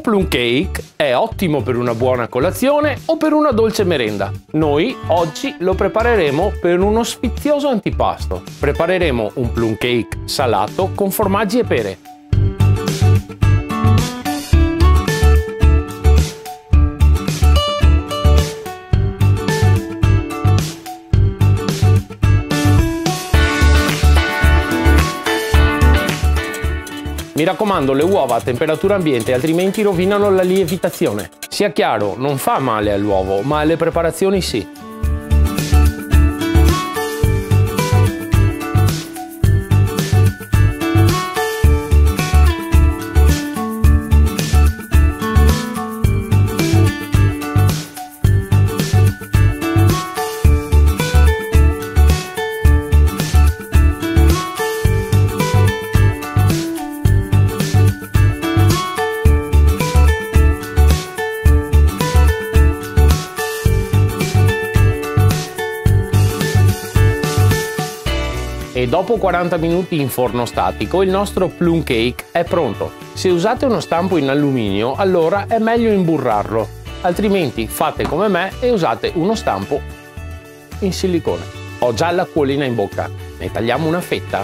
plum cake è ottimo per una buona colazione o per una dolce merenda. Noi oggi lo prepareremo per uno sfizioso antipasto. Prepareremo un plum cake salato con formaggi e pere. Mi raccomando, le uova a temperatura ambiente, altrimenti rovinano la lievitazione. Sia chiaro, non fa male all'uovo, ma alle preparazioni sì. E dopo 40 minuti in forno statico il nostro plum cake è pronto. Se usate uno stampo in alluminio, allora è meglio imburrarlo, altrimenti fate come me e usate uno stampo in silicone. Ho già l'acquolina in bocca, ne tagliamo una fetta?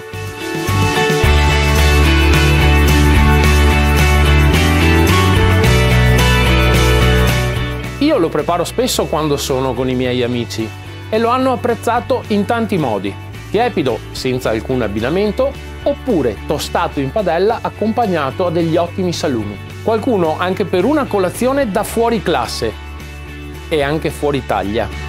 Io lo preparo spesso quando sono con i miei amici e lo hanno apprezzato in tanti modi. Tiepido, senza alcun abbinamento, oppure tostato in padella accompagnato a degli ottimi salumi. Qualcuno anche per una colazione da fuori classe e anche fuori taglia.